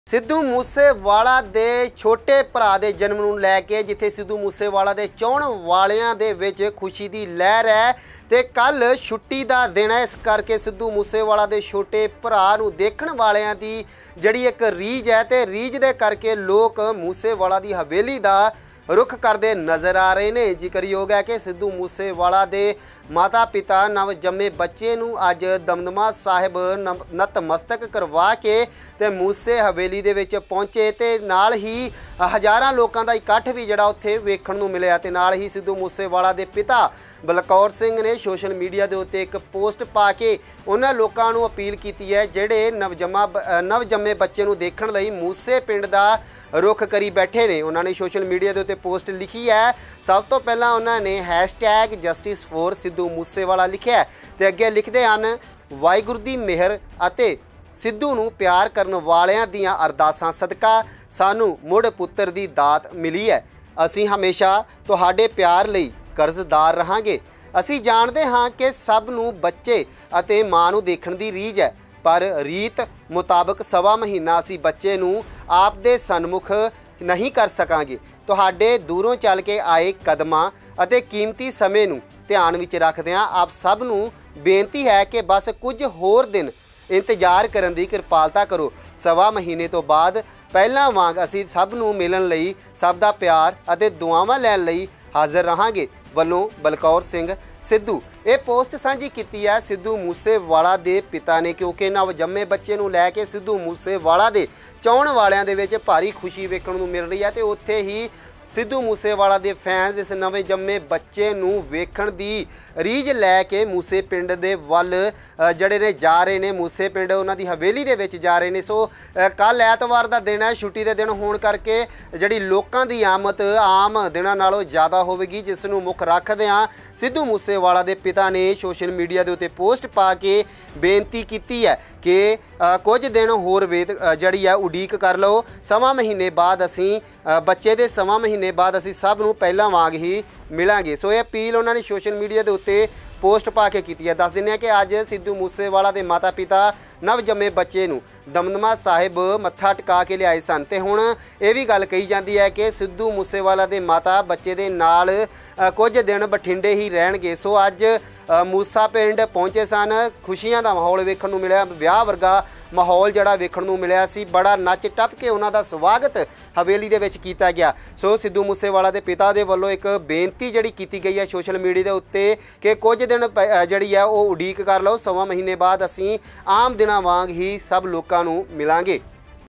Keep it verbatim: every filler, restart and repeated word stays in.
ਸਿੱਧੂ ਮੂਸੇਵਾਲਾ ਦੇ ਛੋਟੇ ਭਰਾ ਦੇ ਜਨਮ ਨੂੰ ਲੈ ਕੇ ਜਿੱਥੇ ਸਿੱਧੂ ਮੂਸੇਵਾਲਾ ਦੇ ਚਾਹਣ ਵਾਲਿਆਂ ਦੇ ਵਿੱਚ ਖੁਸ਼ੀ ਦੀ ਲਹਿਰ ਹੈ ਤੇ ਕੱਲ ਛੁੱਟੀ ਦਾ ਦਿਨ ਹੈ। ਇਸ ਕਰਕੇ ਸਿੱਧੂ ਮੂਸੇਵਾਲਾ ਦੇ ਛੋਟੇ ਭਰਾ ਨੂੰ ਦੇਖਣ ਵਾਲਿਆਂ ਦੀ ਜਿਹੜੀ ਇੱਕ ਰੀਝ ਹੈ ਤੇ ਰੀਝ ਦੇ ਕਰਕੇ ਲੋਕ ਮੂਸੇਵਾਲਾ ਦੀ ਹਵੇਲੀ ਦਾ रुख करते नज़र आ रहे हैं। जिक्रयोग है कि सिद्धू मूसेवाला दे माता पिता नव जम्मे बच्चे नूं अज दमदमा साहिब नतमस्तक करवा के ते मूसे हवेली दे विच पहुंचे ते नाल ही हज़ारां लोकां दा इकट्ठ भी जिहड़ा उत्थे वेखण नूं मिलिया ते नाल ही सिद्धू मूसेवाला दे पिता बलकौर सिंह ने सोशल मीडिया के उत्ते एक पोस्ट पा के उन्हां लोकां नूं अपील कीती है जिहड़े नवजमा नव जम्मे बच्चे नूं देखण लई मूसे पिंड दा रुख करी बैठे ने। उन्होंने सोशल मीडिया के उत्ते पोस्ट लिखी है। सब तो पहला उन्होंने hashtag justice for Sidhu Moosewala लिखा है तो अगे लिखते हैं वाहिगुरू दी मेहर अते सिद्धू नूं प्यार करन वालियां दियां अरदासां सदका सानू मुड़ पुत्तर दी दात मिली है। असीं हमेशा तुहाडे प्यार लई कर्जदार रहांगे। असीं जाणदे हां कि सब नूं बच्चे अते मां नूं देखण दी रीझ है पर रीत मुताबक सवा महीना असी बच्चे नूं आप दे सन्मुख नहीं कर सकांगे। तुहाडे दूरों चल के आए कदमां अते कीमती समय नूं ध्यान विच रखदिआं आप सब नूं बेनती है कि बस कुछ होर दिन इंतजार करन दी किरपालता करो। सवा महीने तो बाद पहलां वांग असी सब नूं मिलण लई सब दा प्यार अते दुआवां लैण लई हाज़र रहांगे। वल्लों बलकौर सिंह सिद्धू ये पोस्ट साझी की है सिद्धू मूसेवाला दे पिता ने, क्योंकि नव जम्मे बच्चे नूं लैके सिद्धू मूसेवाला दे चाहण वालियां दे विच भारी खुशी वेखण नूं मिल रही है तो उत्थे ही सिद्धू मूसेवाला दे फैंस इस नवे जम्मे बच्चे नूं वेखण दी रीझ लैके मूसे पिंड दे वल जड़े ने जा रहे ने। मूसे पिंड उन्हां दी हवेली दे विच जा रहे ने। सो कल ऐतवार दा दिन है, छुट्टी दे दिन होण करके जिहड़ी लोकां दी आमद आम दिनां नालों ज़्यादा होवेगी, जिस नूं मुख रखदिआं सिद्धू मूसेवाला दे पिता ने सोशल मीडिया दे उत्ते पोस्ट पा के बेनती कीती है कि कुछ दिन होर वेद जड़ी है उडीक कर लो। सवा महीने बाद असीं बच्चे दे सवा महीने बाद असीं सब नूं पहलां वांग ही मिलांगे। सो ये अपील उन्होंने सोशल मीडिया के उत्ते पोस्ट पा के की है। दस दिने कि अज सिद्धू मूसेवाला के माता पिता नव जम्मे बच्चे नूं दमदमा साहिब मत्था टिका के लियाए सन ते हुण ये भी गल कही जाती है कि सिद्धू मूसेवाला के माता बच्चे दे नाल कुछ दिन बठिंडे ही रहणगे। सो अज मूसा पिंड पहुंचे सन, खुशियां दा माहौल वेखण नूं मिलिया, विआह वर्गा माहौल जिहड़ा वेखण नूं मिलिया सी। बड़ा नच टप के उन्हां दा स्वागत हवेली दे विच कीता गया। सो सिद्धू मूसेवाला के पिता दे वल्लों एक बेनती जिहड़ी कीती गई है सोशल मीडिया के उत्ते कि कुछ दिन जिहड़ी है वो उडीक कर लो, सवा महीने बाद असीं आम दिनां वांग ही सब लोकां नूं मिलांगे।